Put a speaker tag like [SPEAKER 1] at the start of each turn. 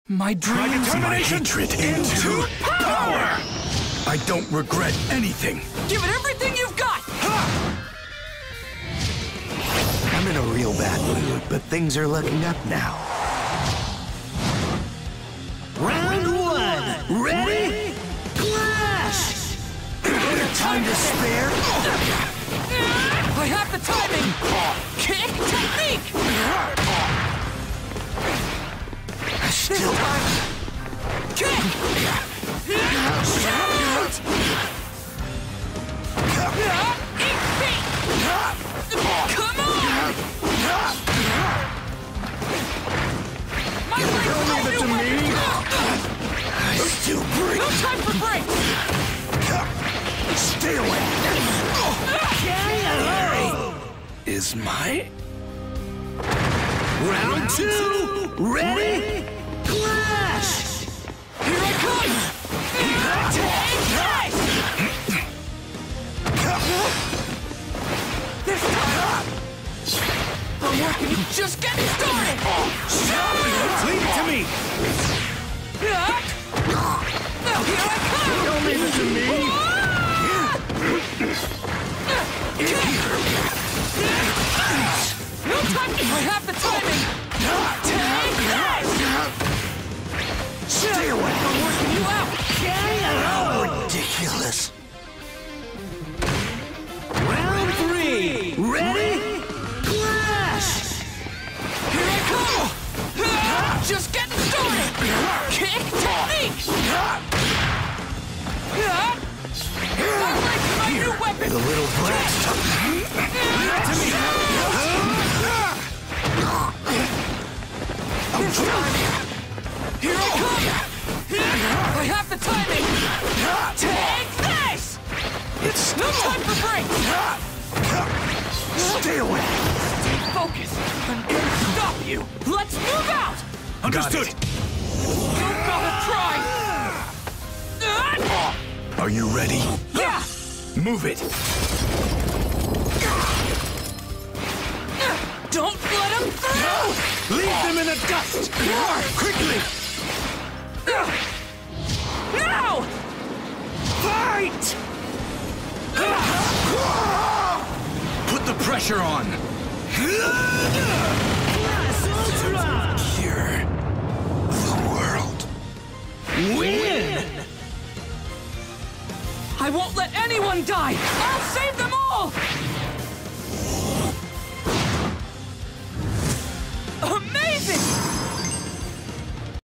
[SPEAKER 1] My dreams,
[SPEAKER 2] my hatred into power! I don't regret anything.
[SPEAKER 1] Give it everything you've got!
[SPEAKER 3] I'm in a real bad mood, but things are looking up now.
[SPEAKER 4] Round one! Ready? Clash!
[SPEAKER 3] Time to spare?
[SPEAKER 1] I have the timing! Kick technique!
[SPEAKER 3] Still
[SPEAKER 1] Kick! Shoot! Eat feet! Come on! My
[SPEAKER 2] Don't leave it to me!
[SPEAKER 3] I still breathe.
[SPEAKER 1] No time for breaks!
[SPEAKER 3] Stay away!
[SPEAKER 2] Is my...
[SPEAKER 4] Round two! Ready? Clash!
[SPEAKER 1] Here I come! Take this! This time! I'm working, just getting started!
[SPEAKER 2] Leave it to me!
[SPEAKER 1] Now here I come!
[SPEAKER 2] Don't leave it to me!
[SPEAKER 1] No time! I have the timing! Take this!
[SPEAKER 3] Stay away!
[SPEAKER 1] I'm working you out!
[SPEAKER 3] Ridiculous!
[SPEAKER 4] Round three! Ready? Clash!
[SPEAKER 1] Here I come! Just getting started! Kick technique! I like my new weapon!
[SPEAKER 3] The little brat!
[SPEAKER 1] Here I come! I have the timing! Take this!
[SPEAKER 3] It's
[SPEAKER 1] No time for breaks!
[SPEAKER 3] Stay away!
[SPEAKER 1] Stay focused! I'm gonna stop you! Let's move out!
[SPEAKER 2] Understood!
[SPEAKER 1] You gotta try!
[SPEAKER 2] Are you ready?
[SPEAKER 1] Yeah!
[SPEAKER 2] Move it!
[SPEAKER 1] Don't let him through!
[SPEAKER 2] Leave them in the dust!
[SPEAKER 1] More!
[SPEAKER 2] Quickly!
[SPEAKER 1] Now!
[SPEAKER 2] Fight! Put the pressure on! Cure the world.
[SPEAKER 4] Win!
[SPEAKER 1] I won't let anyone die! I'll save them all!